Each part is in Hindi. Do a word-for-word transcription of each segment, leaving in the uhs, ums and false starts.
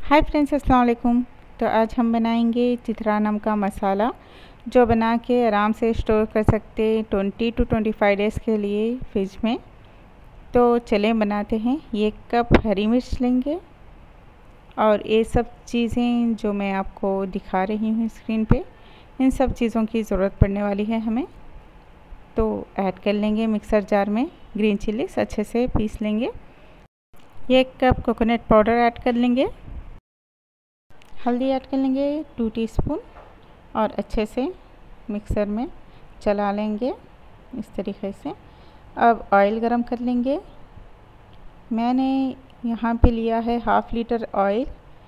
हाय फ्रेंड्स, अस्सलाम वालेकुम। तो आज हम बनाएंगे चित्रान्नम का मसाला, जो बना के आराम से स्टोर कर सकते twenty two twenty five days के लिए फ्रिज में। तो चलें बनाते हैं। ये कप हरी मिर्च लेंगे और ये सब चीज़ें जो मैं आपको दिखा रही हूँ स्क्रीन पे, इन सब चीज़ों की ज़रूरत पड़ने वाली है हमें। तो ऐड कर लेंगे मिक्सर जार में। ग्रीन चिलीज अच्छे से पीस लेंगे। एक कप कोकोनट पाउडर ऐड कर लेंगे। हल्दी ऐड कर लेंगे टू टीस्पून और अच्छे से मिक्सर में चला लेंगे इस तरीके से। अब ऑयल गरम कर लेंगे। मैंने यहाँ पे लिया है हाफ़ लीटर ऑयल।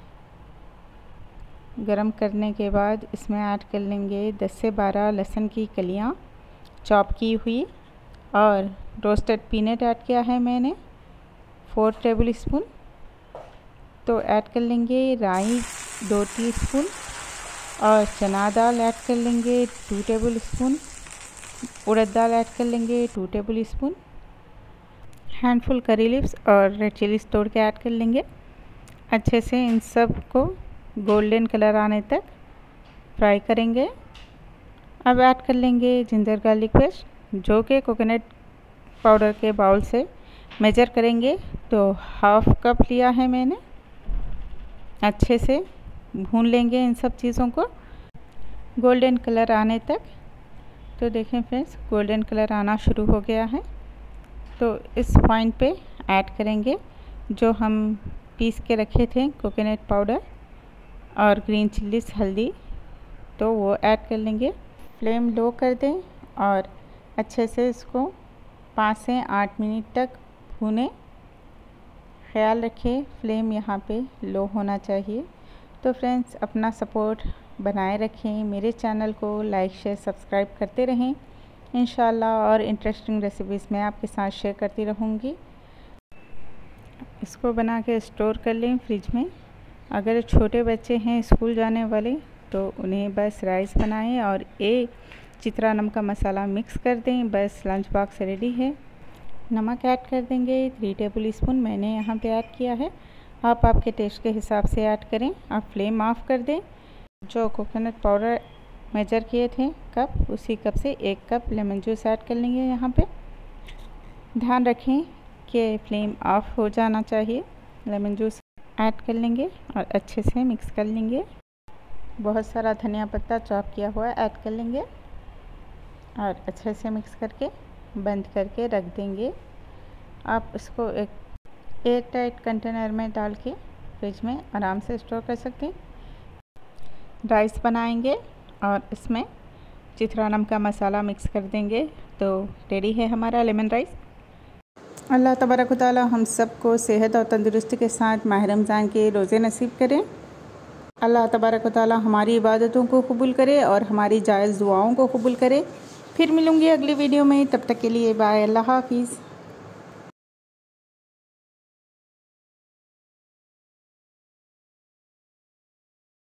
गरम करने के बाद इसमें ऐड कर लेंगे दस से बारह लहसुन की कलियाँ चॉप की हुई, और रोस्टेड पीनट ऐड किया है मैंने फोर टेबल स्पून। तो ऐड कर लेंगे राई दो टीस्पून और चना दाल ऐड कर लेंगे टू टेबल स्पून। उड़द दाल ऐड कर लेंगे two tablespoon. Handful curry leaves और रेड चिलीज तोड़ के ऐड कर लेंगे। अच्छे से इन सब को गोल्डन कलर आने तक फ्राई करेंगे। अब ऐड कर लेंगे जिंजर गार्लिक पेस्ट, जो कि कोकोनट पाउडर के बाउल से मेजर करेंगे। तो हाफ कप लिया है मैंने। अच्छे से भून लेंगे इन सब चीज़ों को गोल्डन कलर आने तक। तो देखें फ्रेंड्स, गोल्डन कलर आना शुरू हो गया है। तो इस पॉइंट पे ऐड करेंगे जो हम पीस के रखे थे कोकोनट पाउडर और ग्रीन चिलीज हल्दी, तो वो ऐड कर लेंगे। फ्लेम लो कर दें और अच्छे से इसको पाँच से आठ मिनट तक भूनें। ख्याल रखें फ्लेम यहाँ पे लो होना चाहिए। तो फ्रेंड्स, अपना सपोर्ट बनाए रखें। मेरे चैनल को लाइक शेयर सब्सक्राइब करते रहें इंशाल्लाह, और इंटरेस्टिंग रेसिपीज़ मैं आपके साथ शेयर करती रहूँगी। इसको बना के स्टोर कर लें फ्रिज में। अगर छोटे बच्चे हैं स्कूल जाने वाले, तो उन्हें बस राइस बनाएं और एक चित्रान्नम का मसाला मिक्स कर दें, बस लंच बॉक्स रेडी है। नमक ऐड कर देंगे थ्री टेबल स्पून मैंने यहाँ पे ऐड किया है। आप आपके टेस्ट के हिसाब से ऐड करें। आप फ्लेम ऑफ कर दें। जो कोकोनट पाउडर मेजर किए थे कप, उसी कप से एक कप लेमन जूस ऐड कर लेंगे यहाँ पे। ध्यान रखें कि फ्लेम ऑफ हो जाना चाहिए। लेमन जूस ऐड कर लेंगे और अच्छे से मिक्स कर लेंगे। बहुत सारा धनिया पत्ता चॉप किया हुआ ऐड कर लेंगे और अच्छे से मिक्स करके बंद करके रख देंगे। आप इसको एक एयर टाइट कंटेनर में डाल के फ्रिज में आराम से स्टोर कर सकते हैं। राइस बनाएंगे और इसमें चित्रान्नम का मसाला मिक्स कर देंगे। तो रेडी है हमारा लेमन राइस। अल्लाह तबारक व तआला हम सबको सेहत और तंदुरुस्ती के साथ माह रमज़ान के रोज़े नसीब करें। अल्लाह तबारक व तआला हमारी इबादतों को कबूल करे और हमारी जायज़ दुआओं को कबूल करे। फिर मिलूँगी अगली वीडियो में। तब तक के लिए बाय, अल्लाह हाफिज़।